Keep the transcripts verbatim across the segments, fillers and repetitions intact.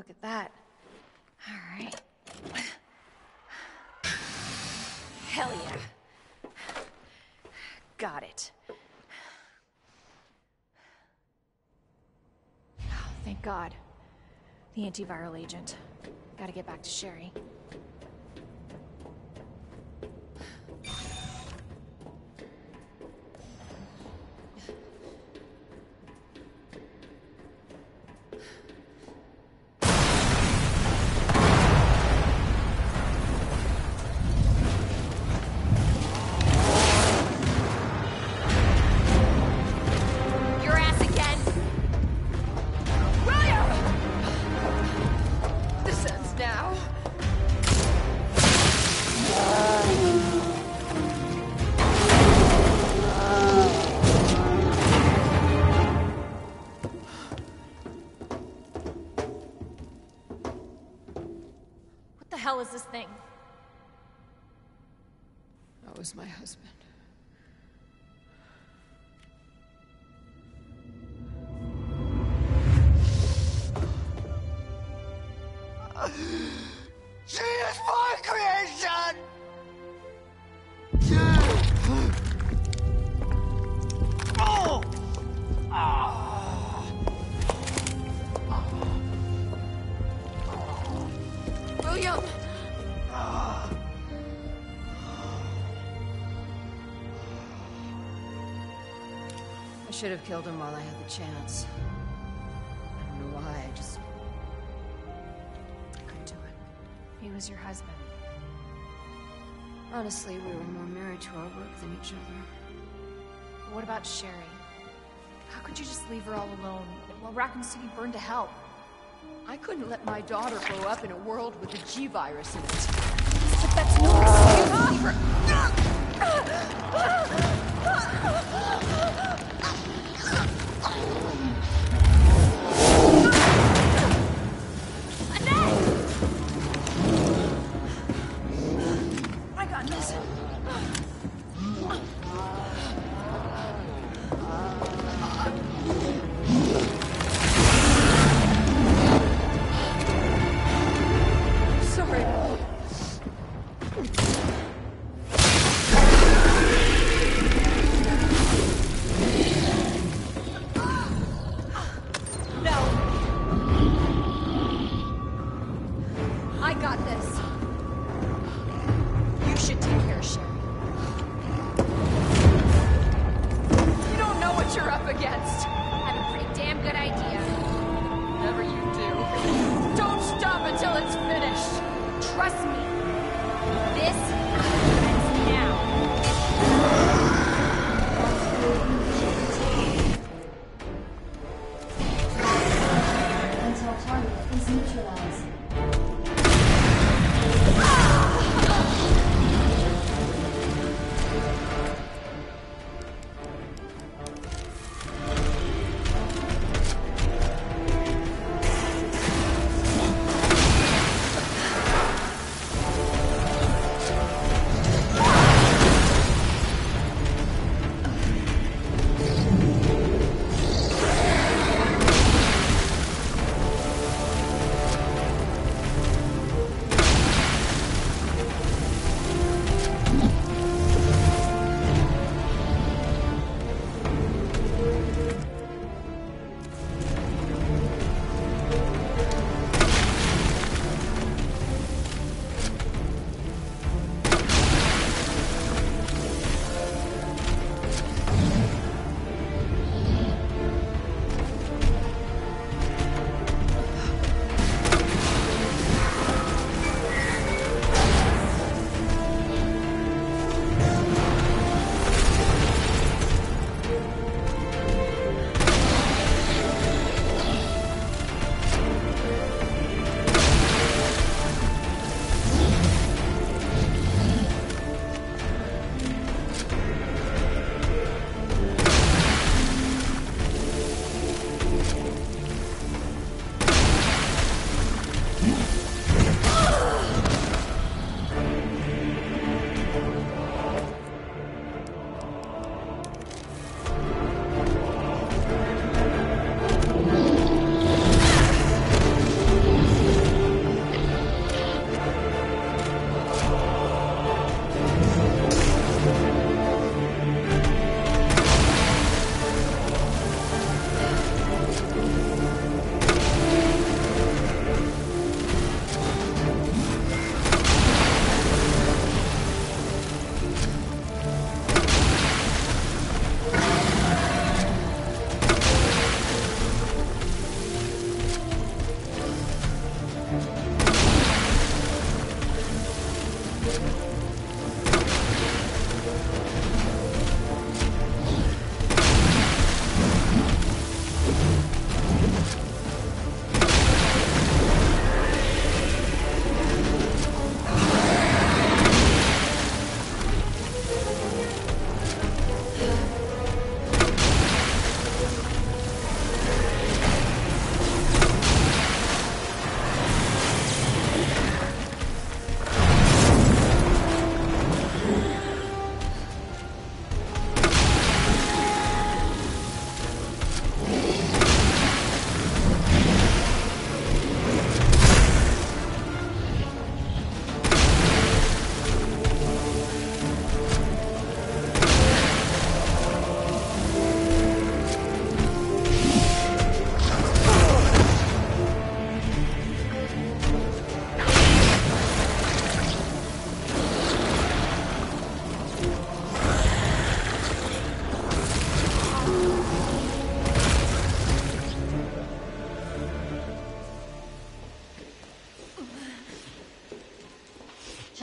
look at that. All right. Hell yeah. Got it. Oh, thank God. The antiviral agent. Gotta get back to Sherry. What the hell is this thing? That was my husband. She is my creation! Oh! Ah! William! I should have killed him while I had the chance. I don't know why, I just... I couldn't do it. He was your husband. Honestly, we were more married to our work than each other. What about Sherry? How could you just leave her all alone while Raccoon City burned to hell? I couldn't let my daughter grow up in a world with a G virus in it. But that's no excuse for... I got this. Sorry.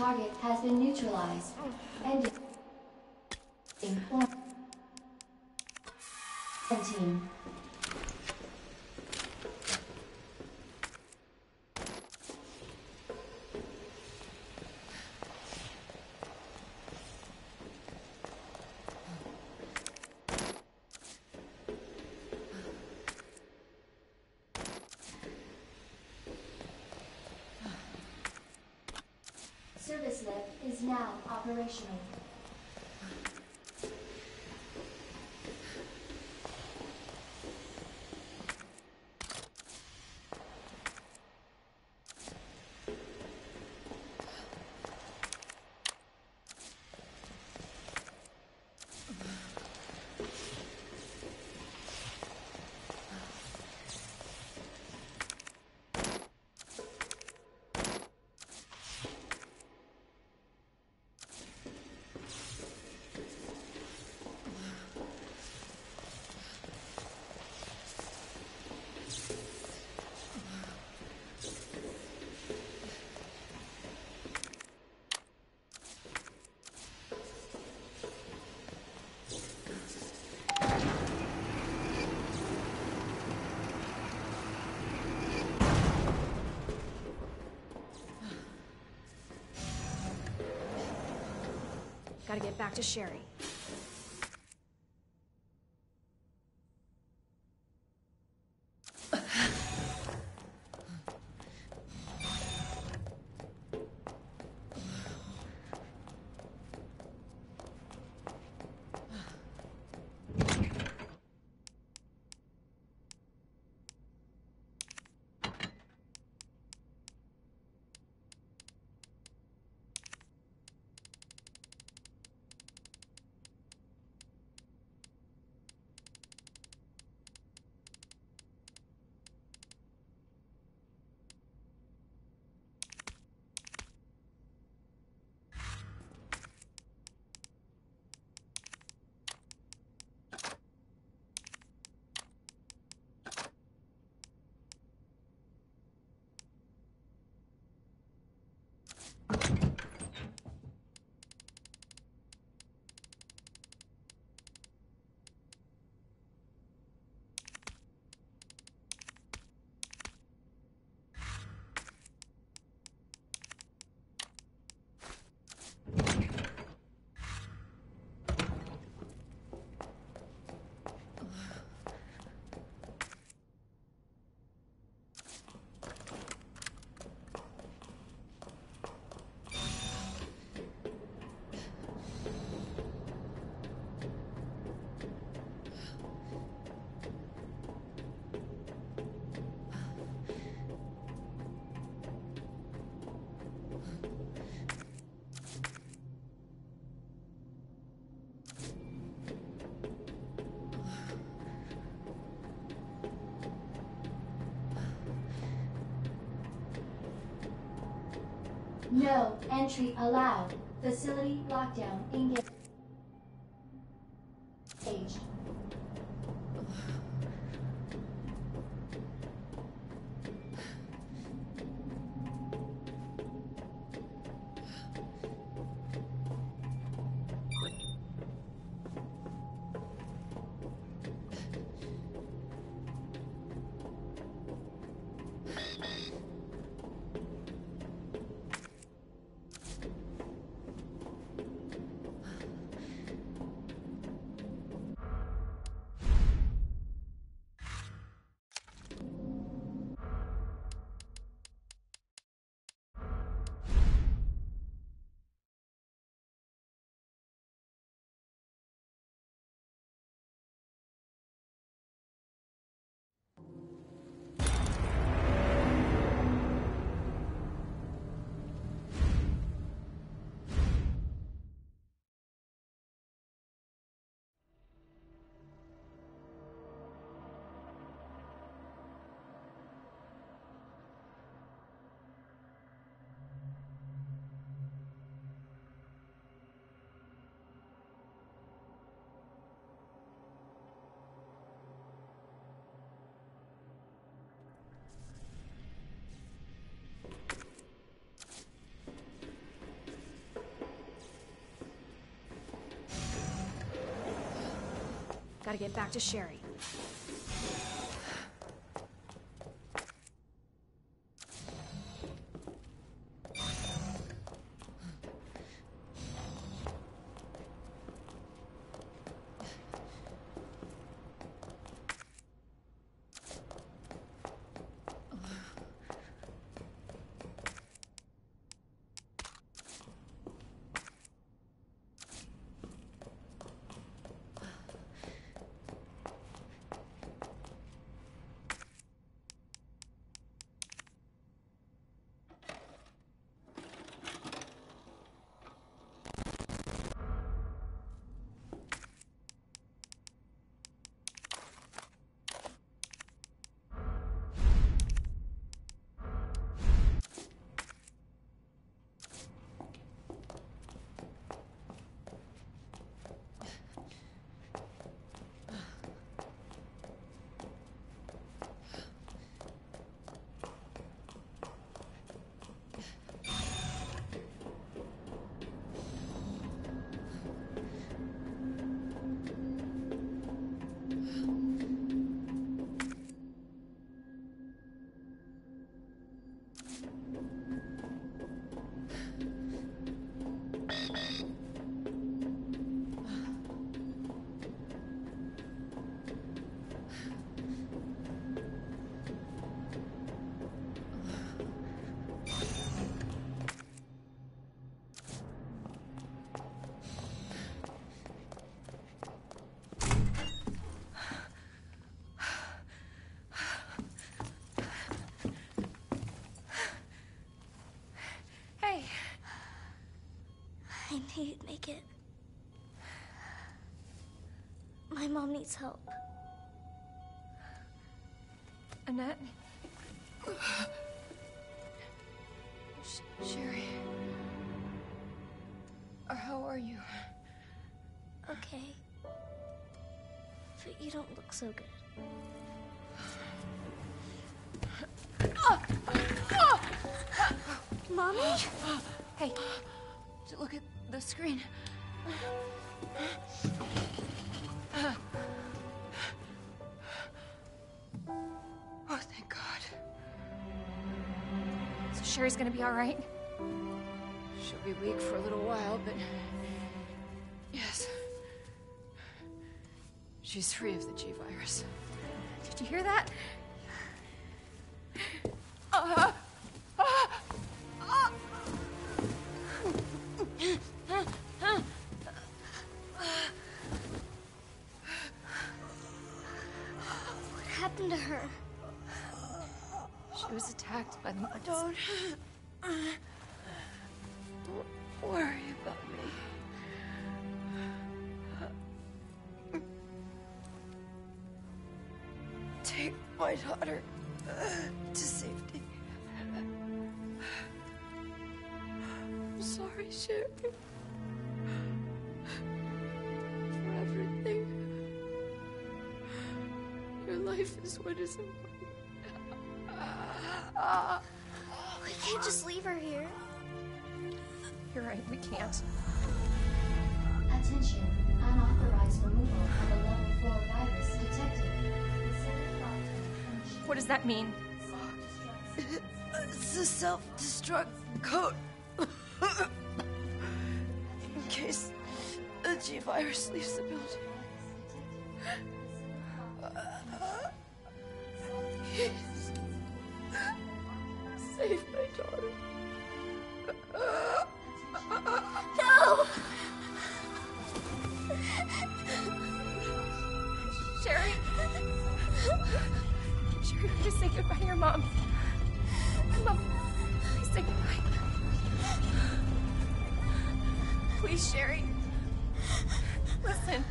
Target has been neutralized. Ending. Quarantine. Service lift is now operational. Gotta get back to Sherry. No entry allowed. Facility lockdown engaged. Gotta get back to Sherry. I knew you'd make it. My mom needs help. Annette? Sh Sherry. Or how are you? Okay. But you don't look so good. Mommy? Hey, look at the screen. Oh, thank God. So Sherry's gonna be all right? She'll be weak for a little while, but yes. She's free of the G virus. Did you hear that? Uh, uh, uh. What happened to her? She was attacked by the monsters. Don't worry about me. Take my daughter to safety. I'm sorry, Sherry. For everything. Your life is what is important. We can't just leave her here. You're right, we can't. Attention, unauthorized removal of a level four virus detected. Facility lockdown. What does that mean? It's a self-destruct code. In case the G virus leaves the building. Please. Save my daughter. No! Sherry? Sherry, please say goodbye to your mom. Mom, please say goodbye. Please, Sherry. Listen.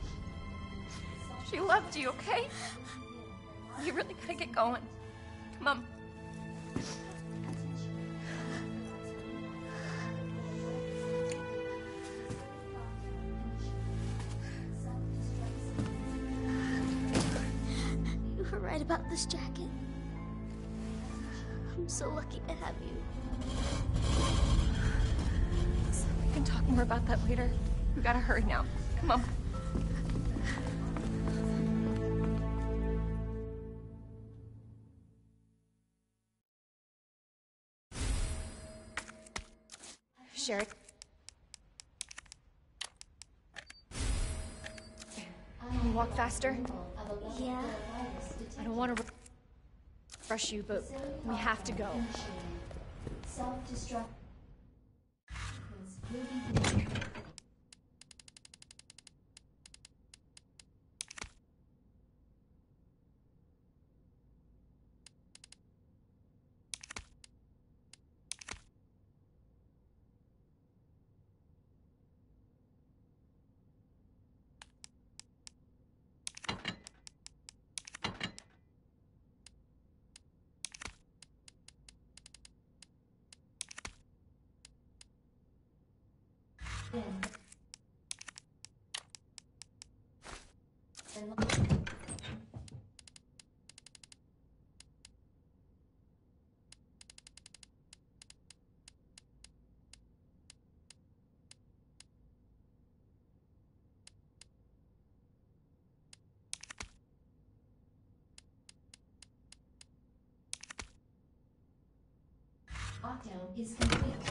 She loved you, okay? You really gotta get going. Come on. You were right about this jacket. I'm so lucky to have you. We can talk more about that later. We gotta hurry now. Come on. Sherry. Can you walk faster? Yeah. I don't want to rush you, but we have to go. Self-destruct. Lockdown is complete.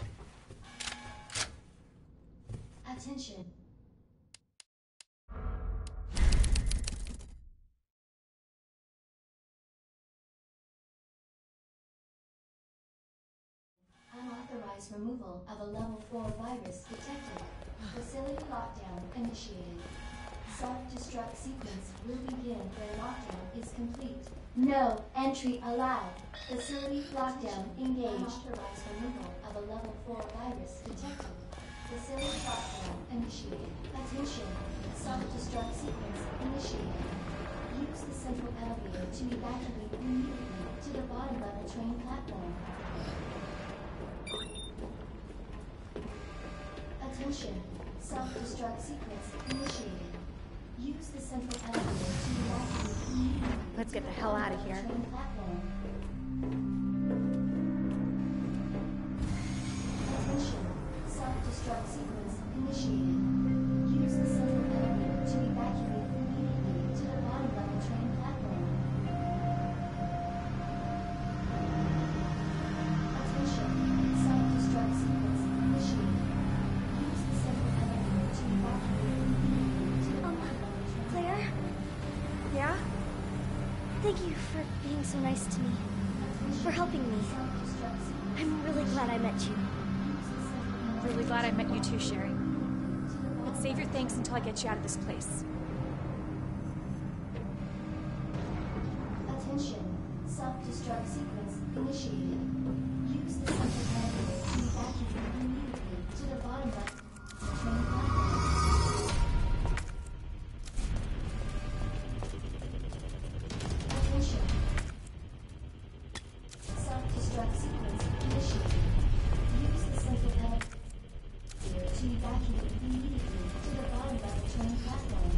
Attention. Unauthorized removal of a level four virus detected. Facility lockdown initiated. Self-destruct sequence will begin when lockdown is complete. No entry allowed. Facility lockdown engaged. Unauthorized removal of a level four virus detected. Facility lockdown initiated. Attention. Self-destruct sequence initiated. Use the central elevator to evacuate immediately to the bottom level train platform. Attention. Self-destruct sequence initiated. Use the central elevator to evacuate immediately. Let's get the hell out of here. Train platform. Attention. Self-destruct sequence initiated. Use the central elevator to evacuate immediately to the bottom level train platform. Attention. Self-destruct sequence initiated. Use the central elevator to evacuate immediately to the bottom level train. Claire? Yeah? Thank you for being so nice to me. For helping me. Self-destruct sequence. I'm really glad I met you. I'm really glad I met you too, Sherry. But save your thanks until I get you out of this place. Attention. Self-destruct sequence initiated. Use the central elevator to evacuate immediately to the bottom left train platform. Attention. Self-destruct sequence initiated. Use the central elevator to evacuate immediately to the bottom level train platform.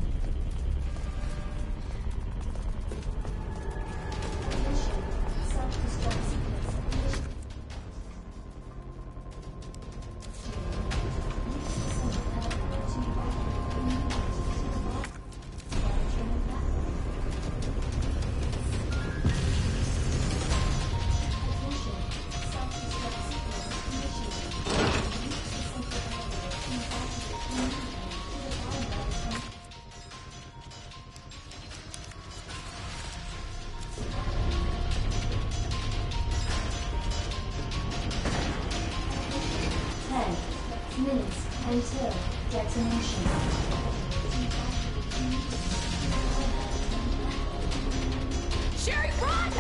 Attention. Self-destruct sequence initiated. Use the central elevator to evacuate immediately to the bottom level train platform. Attention. Self-destruct sequence initiated. Use the central elevator to evacuate immediately to the bottom level train. Ten minutes until detonation. Sherry, run!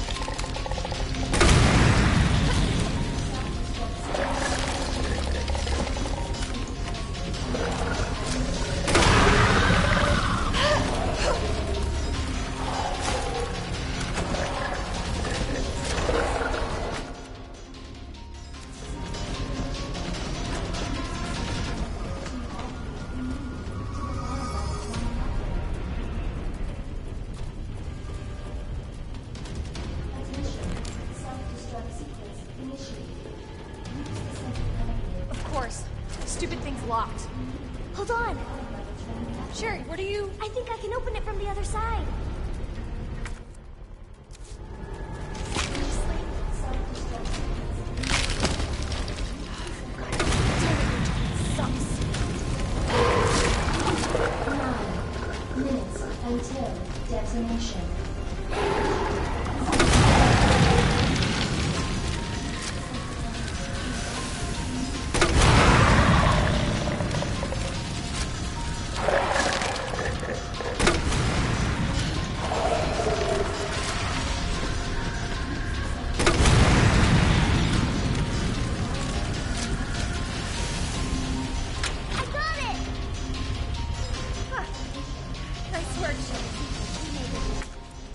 Attention. Self-destruct sequence initiated. Use the central elevator. Of course. Stupid thing's locked. Hold on. Sherry, where do you... I think I can open it from the other side. Self-destruct sequence initiated. Damn minutes until detonation. I got it! Huh. Nice work, Shelly. You made it.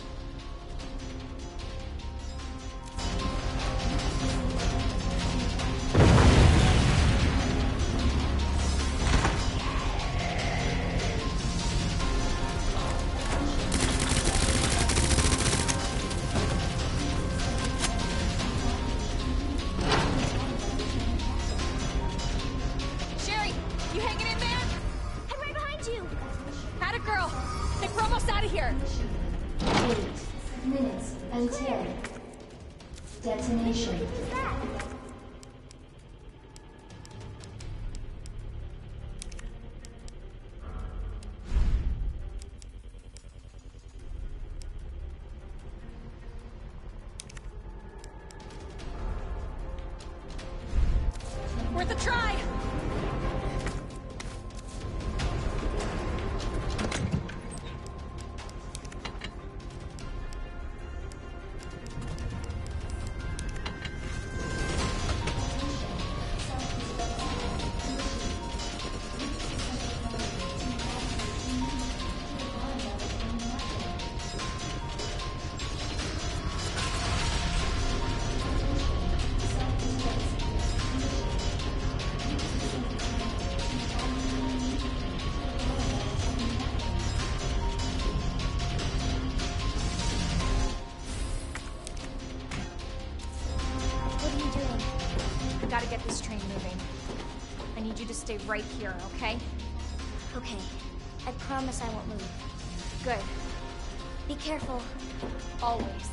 Sherry, you hanging in there? I'm right behind you! Had a girl. Think we're almost out of here. Eight minutes until detonation. Who's that? Worth a try. What are you doing? I gotta get this train moving. I need you to stay right here, okay? Okay. I promise I won't move. Good. Be careful. Always.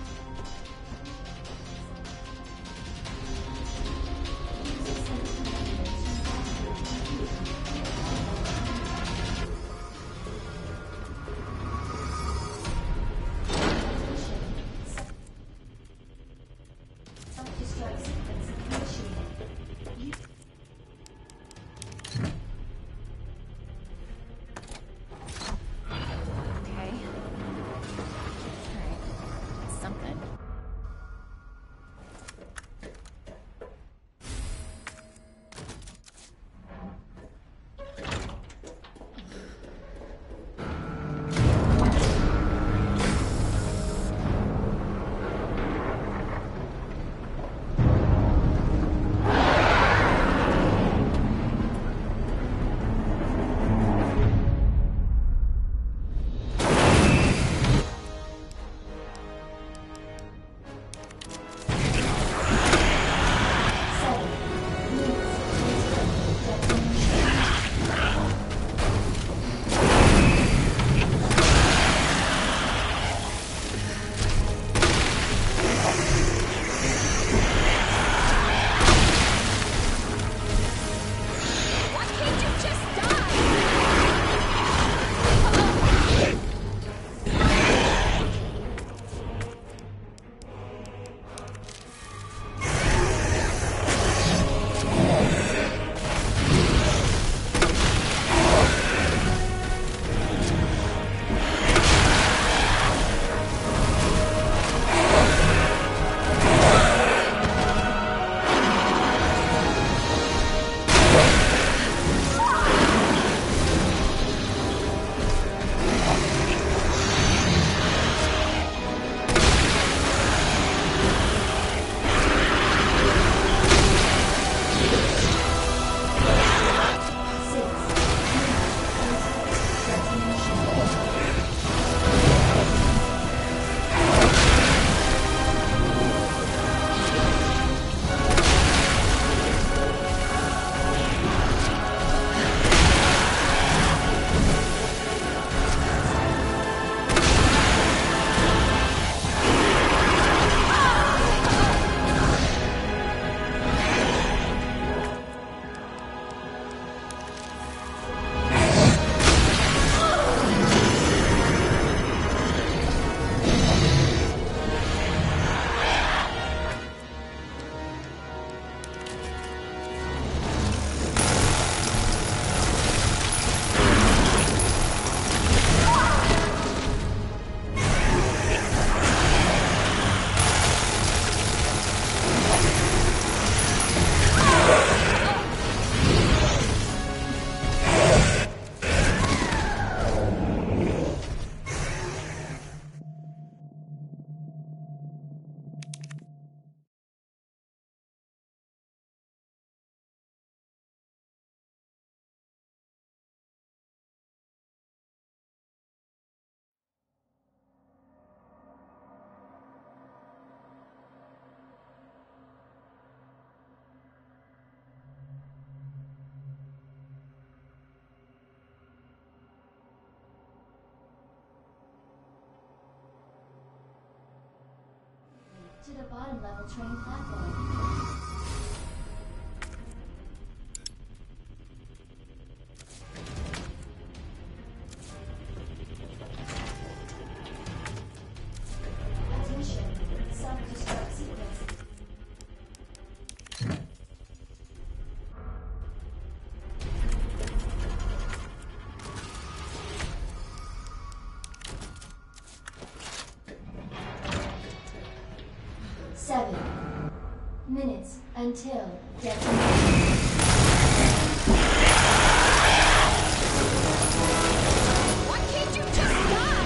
Self-destruct sequence initiated. Okay. Alright. to the bottom level train platform. Attention, self-destruct sequence. Seven minutes until detonation. Why can't you just stop?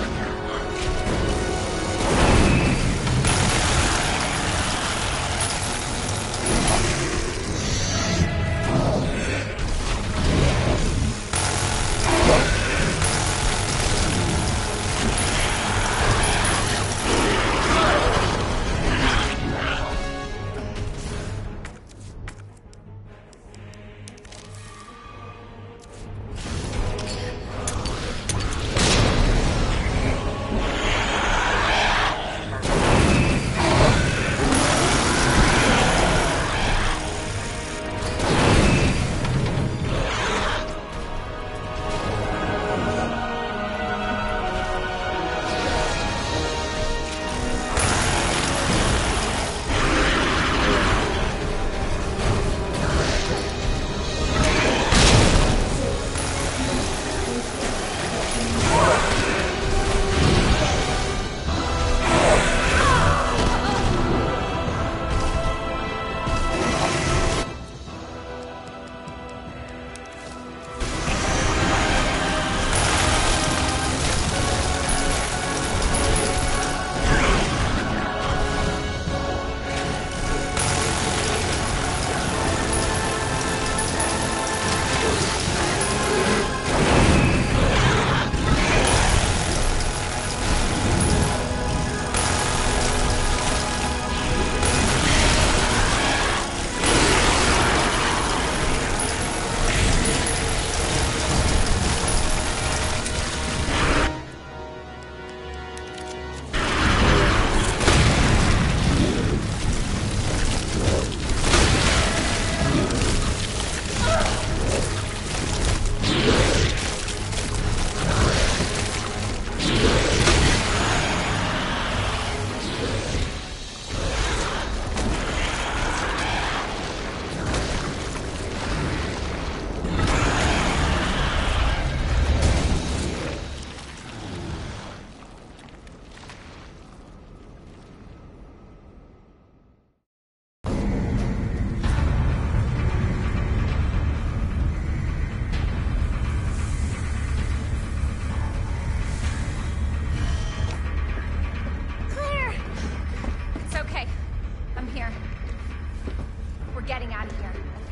Getting out of here.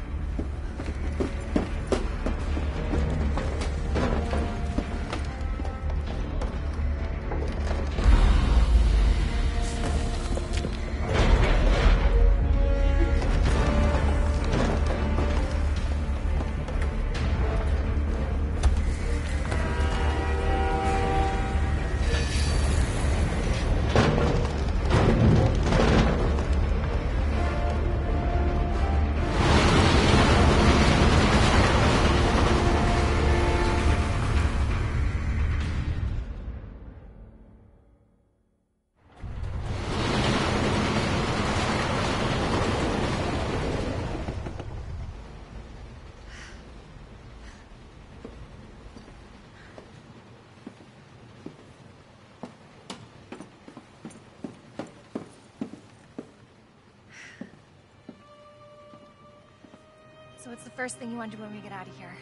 So what's the first thing you want to do when we get out of here?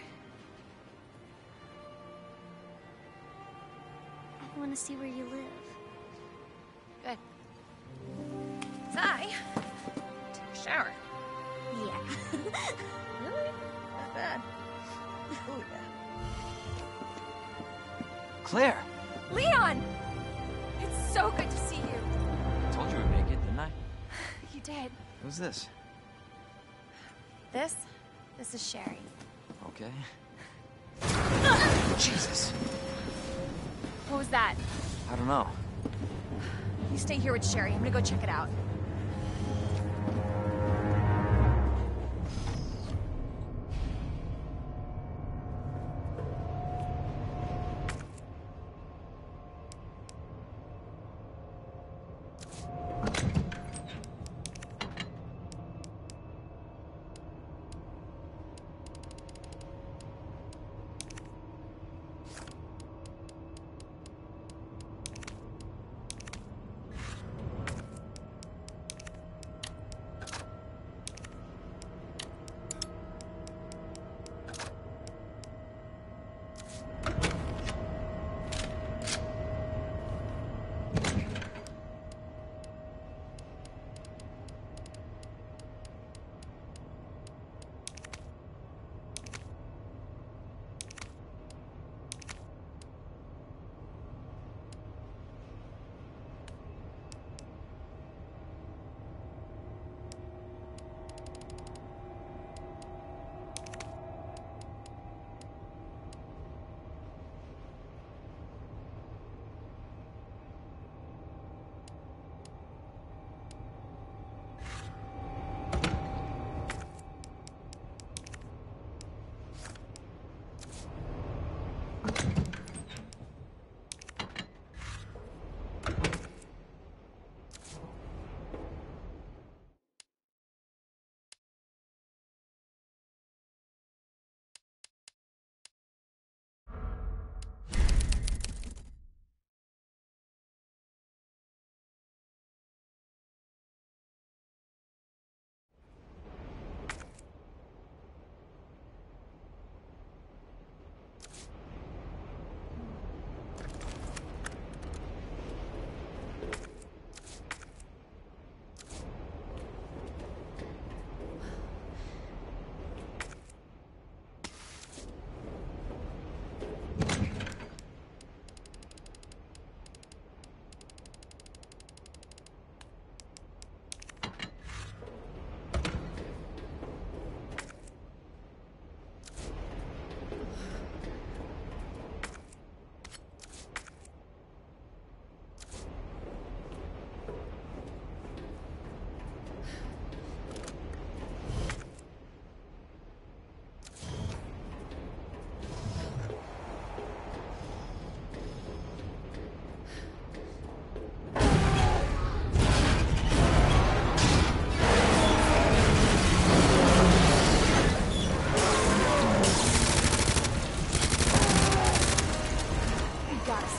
I want to see where you live. Good. I take a shower. Yeah. Really? Not bad. Oh, yeah. Claire! Leon! It's so good to see you. I told you we'd make it, didn't I? You did. Who's this? This? This is Sherry. Okay. Jesus! What was that? I don't know. You stay here with Sherry. I'm gonna go check it out.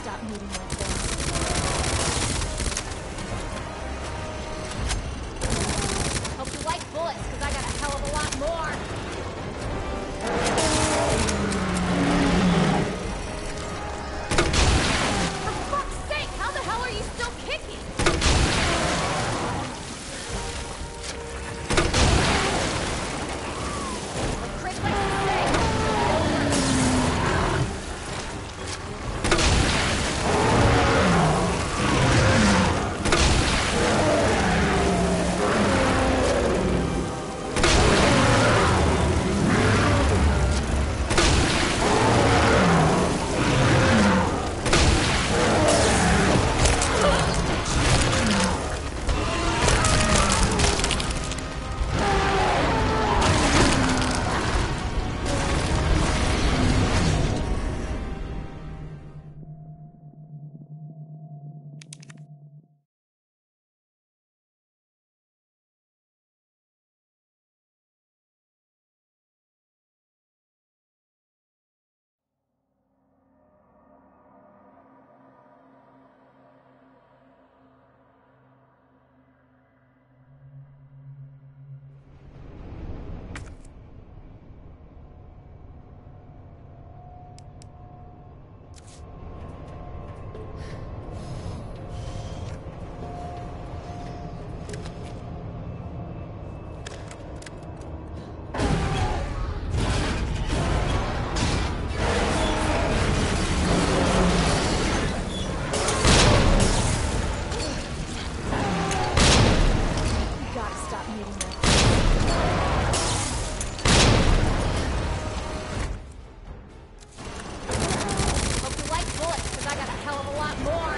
stop moving like this. Hope you like bullets, because I got a hell of a lot more. For fuck's sake, how the hell are you still kicking? Like Chris likes to say, it's over. Hope you like bullets, because I got a hell of a lot more.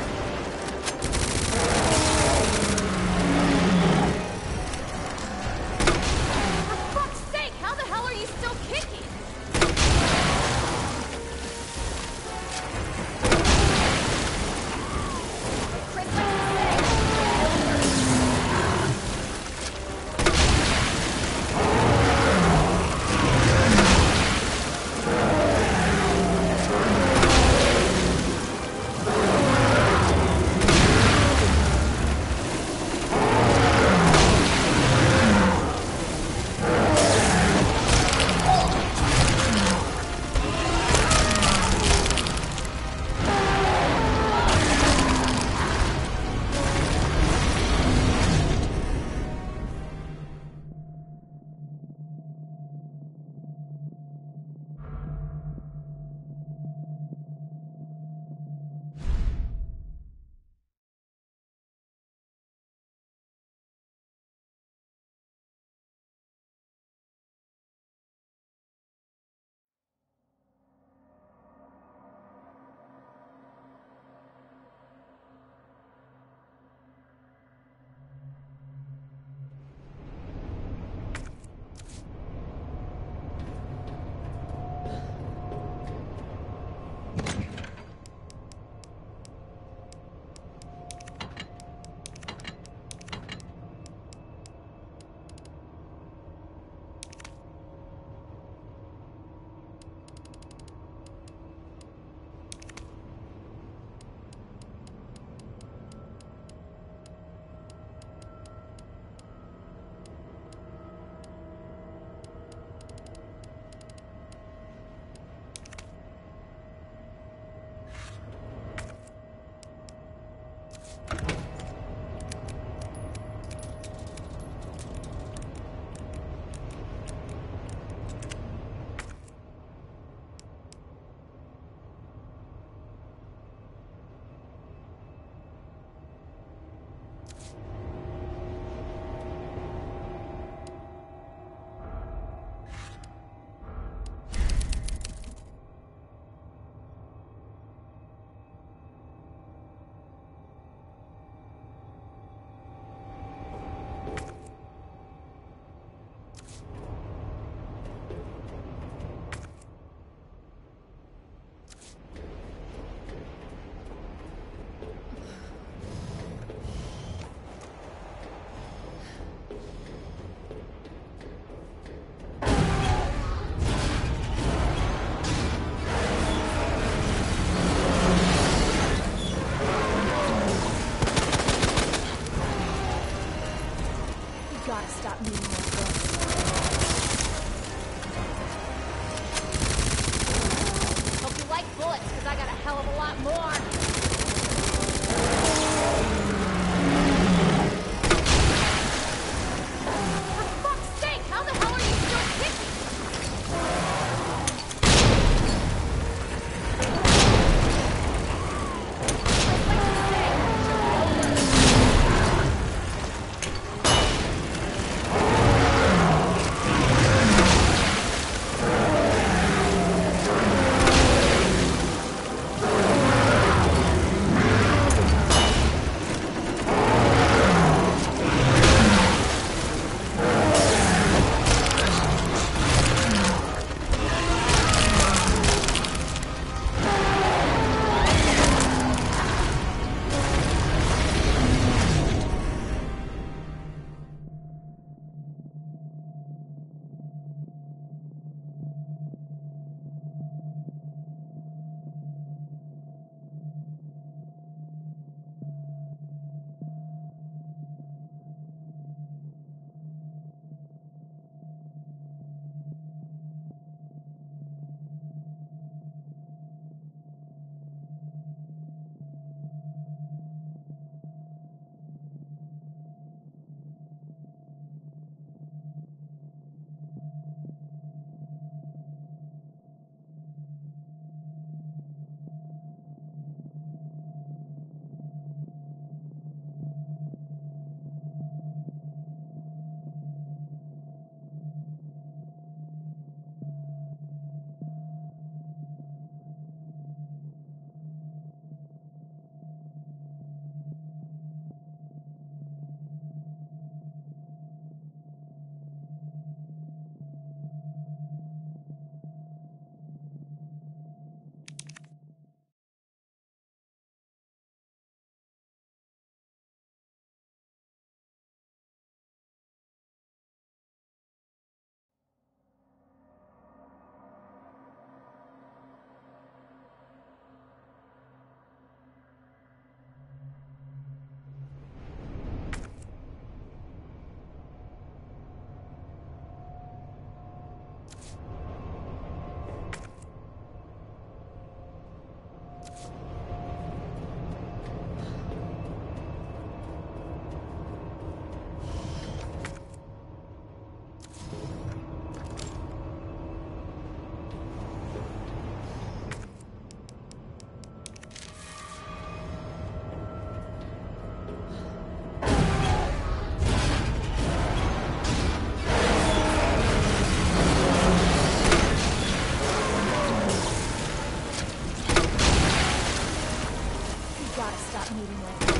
gotta stop meeting like this.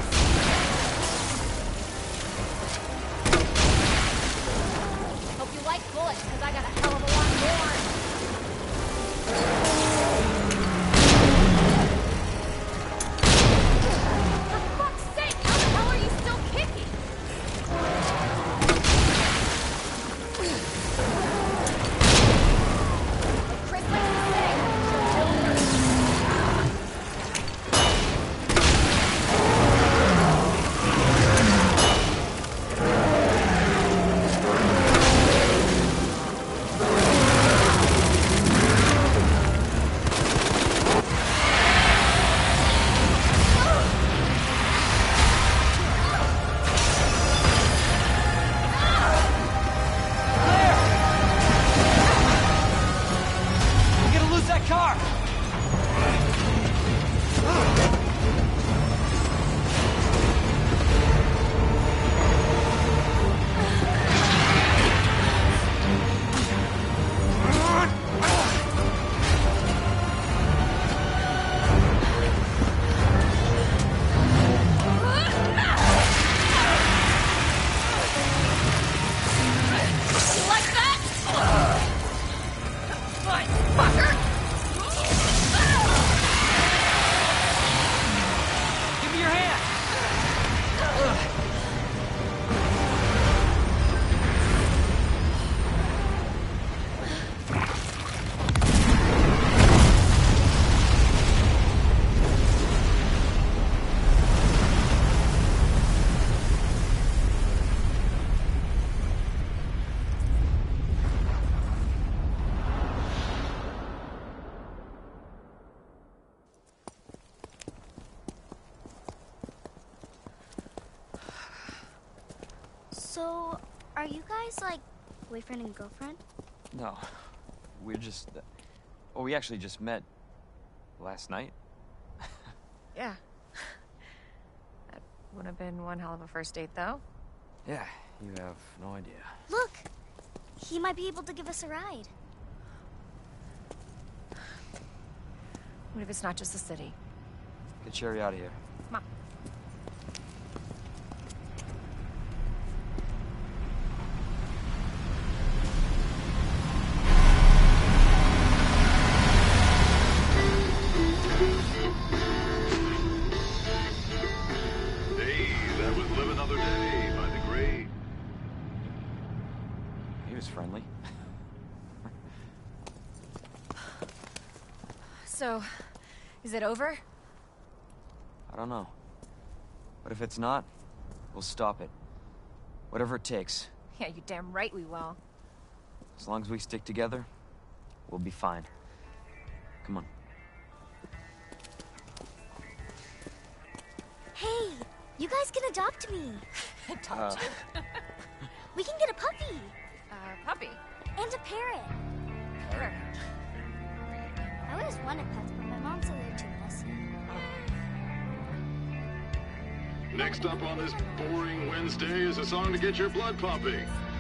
Hope you like bullets, because I got a hell of a lot more. For fuck's sake, how the hell are you still kicking? Like Chris likes to say, you're builders. We're gonna lose that car! You like that? Fine, fucker! Give me your hand! So, are you guys like boyfriend and girlfriend? No. We're just... Uh, well, we actually just met last night. Yeah. That would have been one hell of a first date, though. Yeah, you have no idea. Look! He might be able to give us a ride. What if it's not just the city? Get Sherry out of here. Come on. Hey, that was Live Another Day by The Great. He was friendly. So, is it over? I don't know. But if it's not, we'll stop it. Whatever it takes. Yeah, you damn right we will. As long as we stick together, we'll be fine. Come on. Hey, you guys can adopt me. Uh, We can get a puppy Uh, puppy. and a parrot. Parrot. I always wanted pets, but my mom said they're too messy. Next up on this boring Wednesday is a song to get your blood pumping.